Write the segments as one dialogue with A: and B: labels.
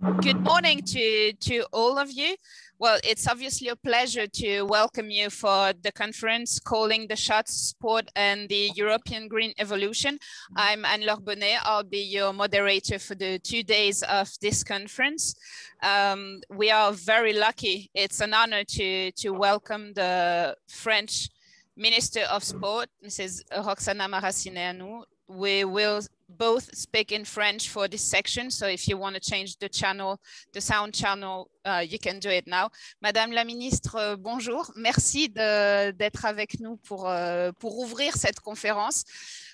A: Good morning to all of you. Well, it's obviously a pleasure to welcome you for the conference Calling the Shots, Sport and the European Green Evolution. I'm Anne-Laure Bonnet. I'll be your moderator for the 2 days of this conference. We are very lucky. It's an honor to welcome the French Minister of Sport, Mrs. Roxana Maracineanu. We will both speak in French for this section, so if you want to change the channel, the sound channel, you can do it now. Madame la ministre, bonjour. Merci d'être avec nous pour ouvrir cette conférence.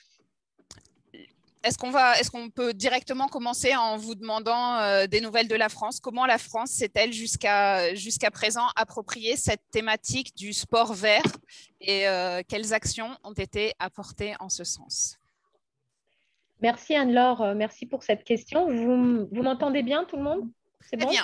A: Est-ce qu'on peut directement commencer en vous demandant des nouvelles de la France? Comment la France s'est-elle jusqu'à présent appropriée cette thématique du sport vert et quelles actions ont été apportées en ce sens?
B: Merci Anne-Laure, merci pour cette question. Vous m'entendez bien tout le monde? C'est bon?
A: Bien.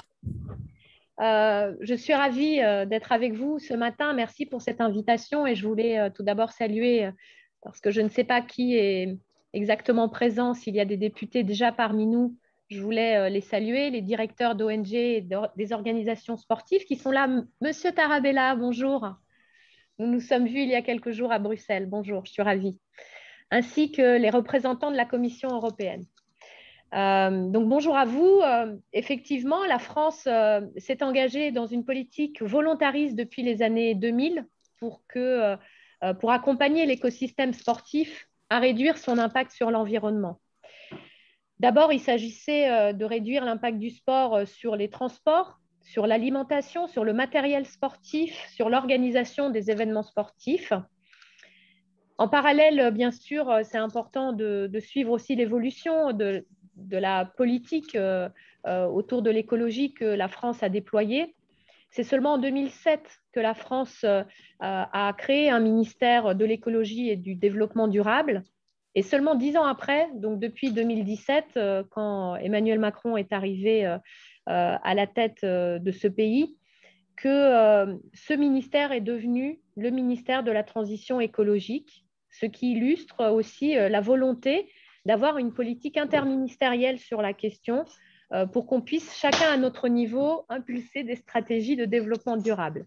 B: Je suis ravie d'être avec vous ce matin. Merci pour cette invitation et je voulais tout d'abord saluer, parce que je ne sais pas qui est exactement présent, s'il y a des députés déjà parmi nous, je voulais les saluer, les directeurs d'ONG et des organisations sportives qui sont là. Monsieur Tarabella, bonjour. Nous nous sommes vus il y a quelques jours à Bruxelles. Bonjour, je suis ravie. Ainsi que les représentants de la Commission européenne. Donc, bonjour à vous. Effectivement, la France s'est engagée dans une politique volontariste depuis les années 2000 pour accompagner l'écosystème sportif à réduire son impact sur l'environnement. D'abord, il s'agissait de réduire l'impact du sport sur les transports, sur l'alimentation, sur le matériel sportif, sur l'organisation des événements sportifs. En parallèle, bien sûr, c'est important de suivre aussi l'évolution de la politique autour de l'écologie que la France a déployée. C'est seulement en 2007 que la France a créé un ministère de l'écologie et du développement durable. Et seulement 10 ans après, donc depuis 2017, quand Emmanuel Macron est arrivé à la tête de ce pays, que ce ministère est devenu le ministère de la transition écologique, ce qui illustre aussi la volonté d'avoir une politique interministérielle sur la question pour qu'on puisse chacun à notre niveau impulser des stratégies de développement durable.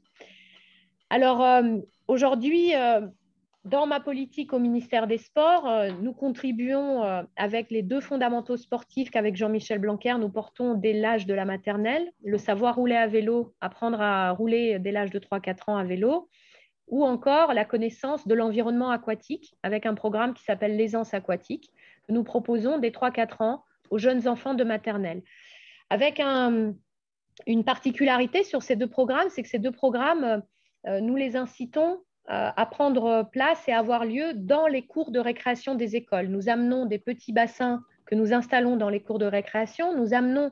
B: Alors aujourd'hui, dans ma politique au ministère des Sports, nous contribuons avec les 2 fondamentaux sportifs qu'avec Jean-Michel Blanquer, nous portons dès l'âge de la maternelle, le savoir rouler à vélo, apprendre à rouler dès l'âge de 3-4 ans à vélo, ou encore la connaissance de l'environnement aquatique avec un programme qui s'appelle l'Aisance aquatique, que nous proposons dès 3-4 ans aux jeunes enfants de maternelle. Avec une particularité sur ces 2 programmes, c'est que ces 2 programmes, nous les incitons à prendre place et à avoir lieu dans les cours de récréation des écoles. Nous amenons des petits bassins que nous installons dans les cours de récréation. Nous amenons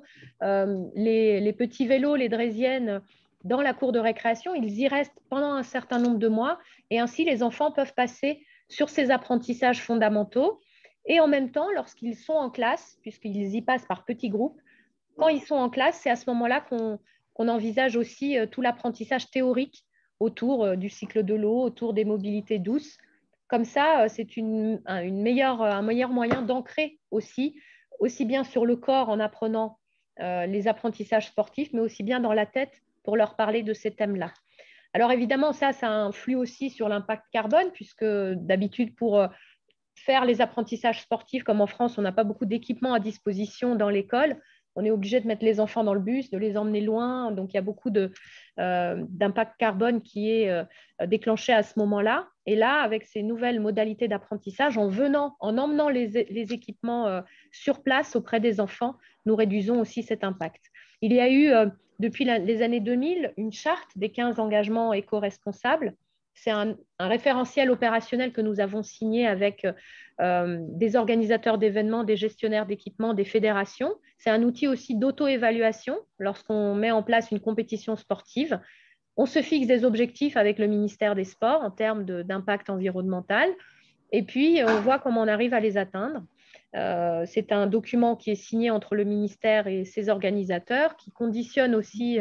B: les petits vélos, les draisiennes, dans la cour de récréation. Ils y restent pendant un certain nombre de mois et ainsi les enfants peuvent passer sur ces apprentissages fondamentaux. Et en même temps, lorsqu'ils sont en classe, puisqu'ils y passent par petits groupes, quand ils sont en classe, c'est à ce moment-là qu'on envisage aussi tout l'apprentissage théorique autour du cycle de l'eau, autour des mobilités douces. Comme ça, c'est un meilleur moyen d'ancrer aussi bien sur le corps en apprenant les apprentissages sportifs, mais aussi bien dans la tête pour leur parler de ces thèmes-là. Alors évidemment, ça influe aussi sur l'impact carbone, puisque d'habitude, pour faire les apprentissages sportifs, comme en France, on n'a pas beaucoup d'équipements à disposition dans l'école. On est obligé de mettre les enfants dans le bus, de les emmener loin. Donc, il y a beaucoup d'impact carbone qui est déclenché à ce moment-là. Et là, avec ces nouvelles modalités d'apprentissage, en emmenant les équipements sur place auprès des enfants, nous réduisons aussi cet impact. Il y a eu, depuis les années 2000, une charte des 15 engagements éco-responsables. C'est un référentiel opérationnel que nous avons signé avec des organisateurs d'événements, des gestionnaires d'équipements, des fédérations. C'est un outil aussi d'auto-évaluation. Lorsqu'on met en place une compétition sportive, on se fixe des objectifs avec le ministère des Sports en termes d'impact environnemental et puis on voit comment on arrive à les atteindre. C'est un document qui est signé entre le ministère et ses organisateurs qui conditionne aussi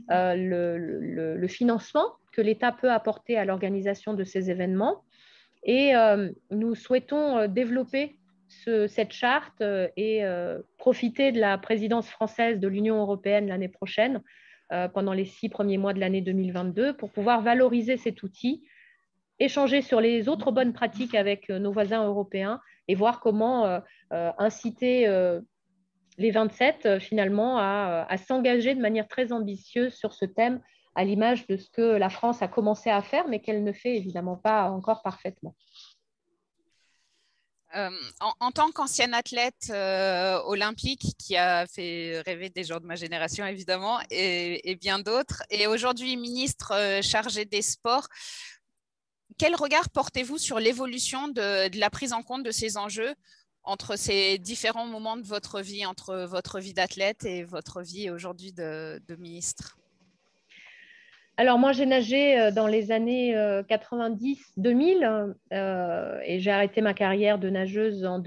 B: le financement que l'État peut apporter à l'organisation de ces événements. Et nous souhaitons développer cette charte et profiter de la présidence française de l'Union européenne l'année prochaine, pendant les 6 premiers mois de l'année 2022, pour pouvoir valoriser cet outil, échanger sur les autres bonnes pratiques avec nos voisins européens et voir comment inciter les 27 finalement à s'engager de manière très ambitieuse sur ce thème, à l'image de ce que la France a commencé à faire, mais qu'elle ne fait évidemment pas encore parfaitement.
A: En tant qu'ancienne athlète olympique qui a fait rêver des gens de ma génération évidemment et bien d'autres, et aujourd'hui ministre chargée des sports, quel regard portez-vous sur l'évolution de la prise en compte de ces enjeux entre ces différents moments de votre vie, entre votre vie d'athlète et votre vie aujourd'hui de ministre?
B: Alors moi, j'ai nagé dans les années 90-2000 et j'ai arrêté ma carrière de nageuse en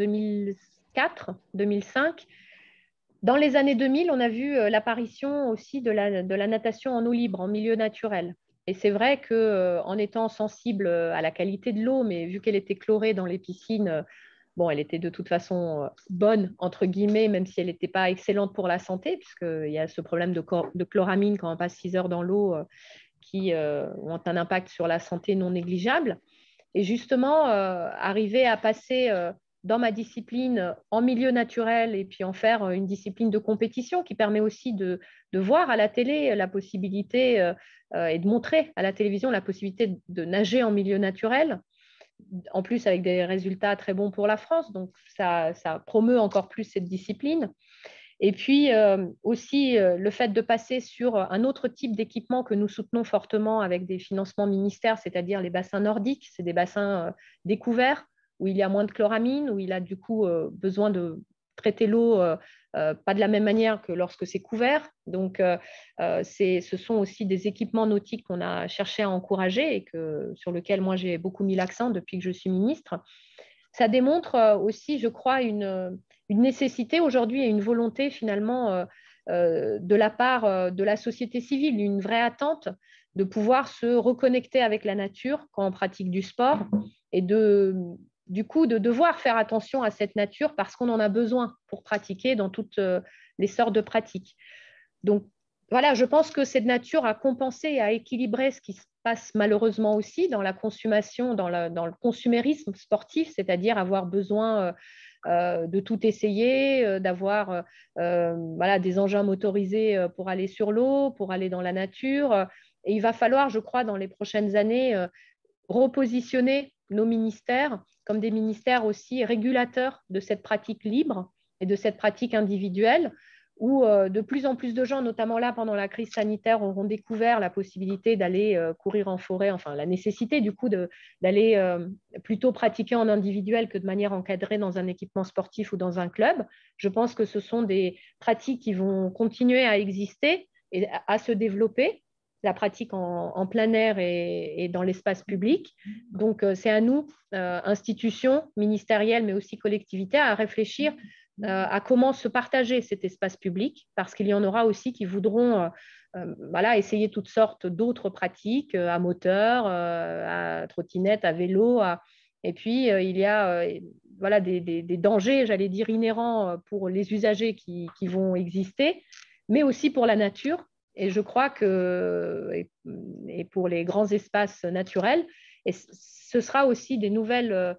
B: 2004-2005. Dans les années 2000, on a vu l'apparition aussi de la natation en eau libre, en milieu naturel. Et c'est vrai qu'en étant sensible à la qualité de l'eau, mais vu qu'elle était chlorée dans les piscines, bon, elle était de toute façon bonne, entre guillemets, même si elle n'était pas excellente pour la santé, puisqu'il y a ce problème de chloramine quand on passe 6 heures dans l'eau qui ont un impact sur la santé non négligeable. Et justement, arriver à passer dans ma discipline en milieu naturel et puis en faire une discipline de compétition qui permet aussi de voir à la télé la possibilité et de montrer à la télévision la possibilité de nager en milieu naturel, en plus avec des résultats très bons pour la France. Donc, ça promeut encore plus cette discipline. Et puis aussi le fait de passer sur un autre type d'équipement que nous soutenons fortement avec des financements ministères, c'est-à-dire les bassins nordiques. C'est des bassins découverts où il y a moins de chloramine, où il a du coup besoin de traiter l'eau pas de la même manière que lorsque c'est couvert. Donc, ce sont aussi des équipements nautiques qu'on a cherché à encourager et sur lesquels moi j'ai beaucoup mis l'accent depuis que je suis ministre. Ça démontre aussi, je crois, une nécessité aujourd'hui et une volonté finalement de la part de la société civile, une vraie attente de pouvoir se reconnecter avec la nature quand on pratique du sport et du coup de devoir faire attention à cette nature parce qu'on en a besoin pour pratiquer dans toutes les sortes de pratiques. Donc voilà, je pense que cette nature a compensé et a équilibré ce qui se passe malheureusement aussi dans la consommation, dans le consumérisme sportif, c'est-à-dire avoir besoin de tout essayer, d'avoir voilà, des engins motorisés pour aller sur l'eau, pour aller dans la nature. Et il va falloir, je crois, dans les prochaines années, repositionner nos ministères comme des ministères aussi régulateurs de cette pratique libre et de cette pratique individuelle, où de plus en plus de gens, notamment là pendant la crise sanitaire, auront découvert la possibilité d'aller courir en forêt, enfin la nécessité du coup d'aller plutôt pratiquer en individuel que de manière encadrée dans un équipement sportif ou dans un club. Je pense que ce sont des pratiques qui vont continuer à exister et à se développer, la pratique en plein air et dans l'espace public. Donc, c'est à nous, institutions ministérielles, mais aussi collectivités, à réfléchir à comment se partager cet espace public, parce qu'il y en aura aussi qui voudront voilà, essayer toutes sortes d'autres pratiques, à moteur, à trottinette, à vélo. Et puis, il y a voilà, des dangers, j'allais dire, inhérents pour les usagers qui vont exister, mais aussi pour la nature. Et je crois que, et pour les grands espaces naturels, et ce sera aussi des nouvelles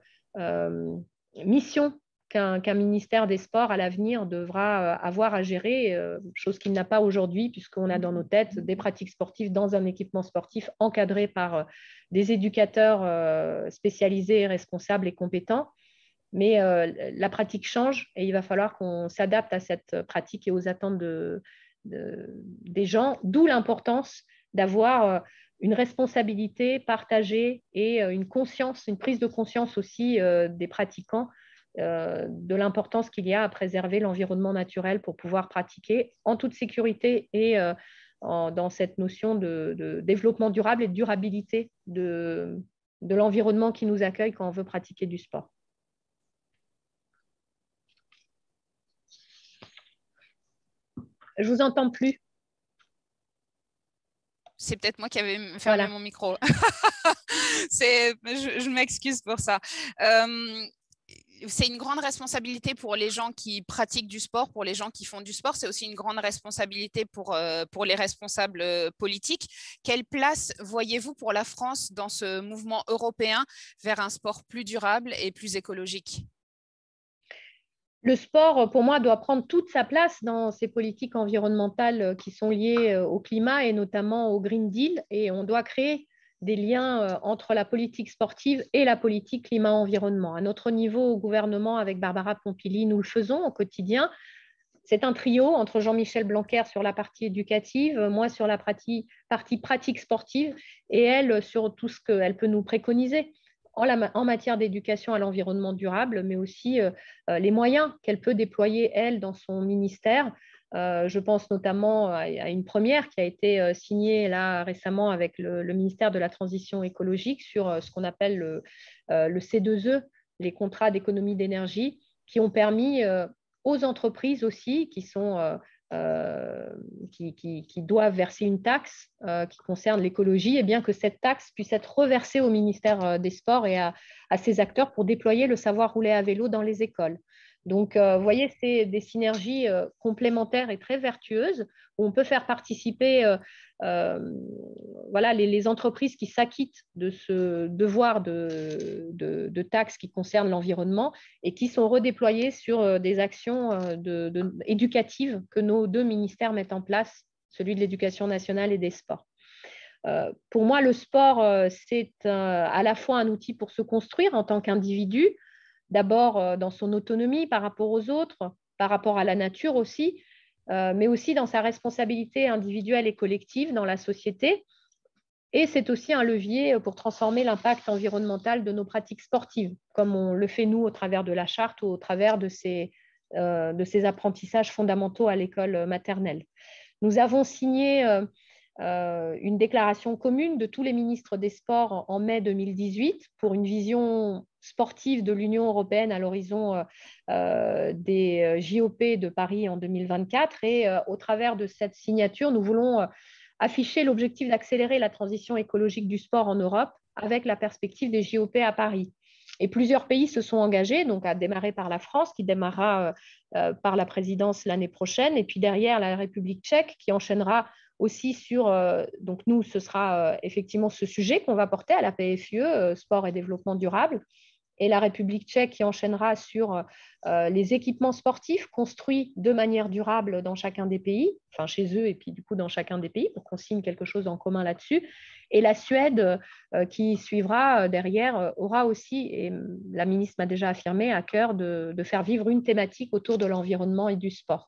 B: missions qu'un ministère des Sports à l'avenir devra avoir à gérer, chose qu'il n'a pas aujourd'hui, puisqu'on a dans nos têtes des pratiques sportives dans un équipement sportif encadré par des éducateurs spécialisés, responsables et compétents. Mais la pratique change et il va falloir qu'on s'adapte à cette pratique et aux attentes des gens, d'où l'importance d'avoir une responsabilité partagée et une conscience, une prise de conscience aussi des pratiquants de l'importance qu'il y a à préserver l'environnement naturel pour pouvoir pratiquer en toute sécurité et dans cette notion de développement durable et de durabilité de l'environnement qui nous accueille quand on veut pratiquer du sport. Je ne vous entends plus.
A: C'est peut-être moi qui avais fermé mon micro. Je m'excuse pour ça. c'est une grande responsabilité pour les gens qui pratiquent du sport, pour les gens qui font du sport. C'est aussi une grande responsabilité pour les responsables politiques. Quelle place voyez-vous pour la France dans ce mouvement européen vers un sport plus durable et plus écologique?
B: Le sport, pour moi, doit prendre toute sa place dans ces politiques environnementales qui sont liées au climat et notamment au Green Deal. Et on doit créer des liens entre la politique sportive et la politique climat-environnement. À notre niveau, au gouvernement, avec Barbara Pompili, nous le faisons au quotidien. C'est un trio entre Jean-Michel Blanquer sur la partie éducative, moi sur la partie pratique sportive et elle sur tout ce qu'elle peut nous préconiser en matière d'éducation à l'environnement durable, mais aussi les moyens qu'elle peut déployer, elle, dans son ministère. Je pense notamment à une première qui a été signée là récemment avec le ministère de la Transition écologique sur ce qu'on appelle le C2E, les contrats d'économie d'énergie, qui ont permis aux entreprises aussi qui doivent verser une taxe qui concerne l'écologie, et bien que cette taxe puisse être reversée au ministère des Sports et à ces acteurs pour déployer le savoir rouler à vélo dans les écoles. Donc, vous voyez, c'est des synergies complémentaires et très vertueuses où on peut faire participer voilà, les entreprises qui s'acquittent de ce devoir de taxes qui concernent l'environnement et qui sont redéployées sur des actions éducatives que nos deux ministères mettent en place, celui de l'Éducation nationale et des sports. Pour moi, le sport, c'est à la fois un outil pour se construire en tant qu'individu, d'abord dans son autonomie par rapport aux autres, par rapport à la nature aussi, mais aussi dans sa responsabilité individuelle et collective dans la société. Et c'est aussi un levier pour transformer l'impact environnemental de nos pratiques sportives, comme on le fait nous au travers de la charte ou au travers de ces apprentissages fondamentaux à l'école maternelle. Nous avons signé une déclaration commune de tous les ministres des Sports en mai 2018 pour une vision sportive de l'Union européenne à l'horizon des JOP de Paris en 2024. Et au travers de cette signature, nous voulons afficher l'objectif d'accélérer la transition écologique du sport en Europe avec la perspective des JOP à Paris. Et plusieurs pays se sont engagés, donc à démarrer par la France, qui démarrera par la présidence l'année prochaine, et puis derrière la République tchèque, qui enchaînera aussi sur, donc nous, ce sera effectivement ce sujet qu'on va porter à la PFUE, sport et développement durable, et la République tchèque qui enchaînera sur les équipements sportifs construits de manière durable dans chacun des pays, enfin chez eux et puis du coup dans chacun des pays, pour qu'on signe quelque chose en commun là-dessus. Et la Suède qui suivra derrière aura aussi, et la ministre m'a déjà affirmé, à cœur de faire vivre une thématique autour de l'environnement et du sport.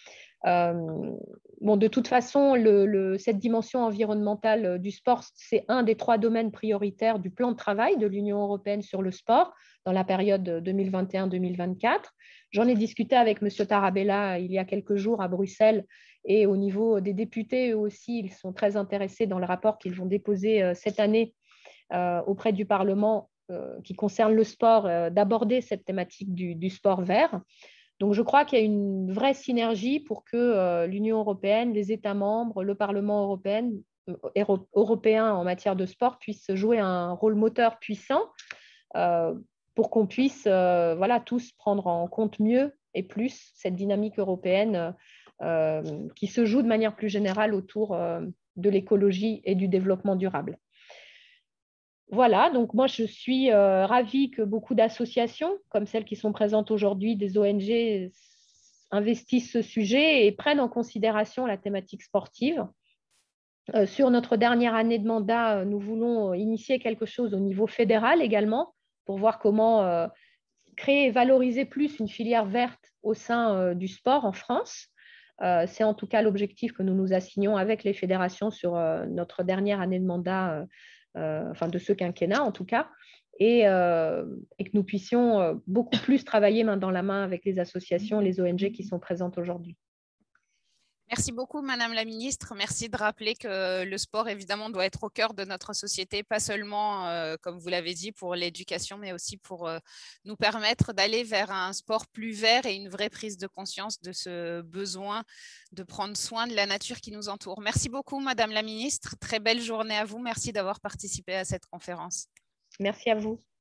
B: Bon, de toute façon, cette dimension environnementale du sport, c'est un des 3 domaines prioritaires du plan de travail de l'Union européenne sur le sport dans la période 2021-2024. J'en ai discuté avec M. Tarabella il y a quelques jours à Bruxelles, et au niveau des députés, eux aussi, ils sont très intéressés dans le rapport qu'ils vont déposer cette année auprès du Parlement qui concerne le sport, d'aborder cette thématique du sport vert. Donc, je crois qu'il y a une vraie synergie pour que l'Union européenne, les États membres, le Parlement européen en matière de sport puissent jouer un rôle moteur puissant pour qu'on puisse voilà, tous prendre en compte mieux et plus cette dynamique européenne qui se joue de manière plus générale autour de l'écologie et du développement durable. Voilà, donc moi je suis ravie que beaucoup d'associations, comme celles qui sont présentes aujourd'hui, des ONG, investissent ce sujet et prennent en considération la thématique sportive. Sur notre dernière année de mandat, nous voulons initier quelque chose au niveau fédéral également pour voir comment créer et valoriser plus une filière verte au sein du sport en France. C'est en tout cas l'objectif que nous nous assignons avec les fédérations sur notre dernière année de mandat, enfin de ce quinquennat en tout cas, et que nous puissions beaucoup plus travailler main dans la main avec les associations, les ONG qui sont présentes aujourd'hui.
A: Merci beaucoup, Madame la Ministre. Merci de rappeler que le sport, évidemment, doit être au cœur de notre société, pas seulement, comme vous l'avez dit, pour l'éducation, mais aussi pour nous permettre d'aller vers un sport plus vert et une vraie prise de conscience de ce besoin de prendre soin de la nature qui nous entoure. Merci beaucoup, Madame la Ministre. Très belle journée à vous. Merci d'avoir participé à cette conférence.
B: Merci à vous.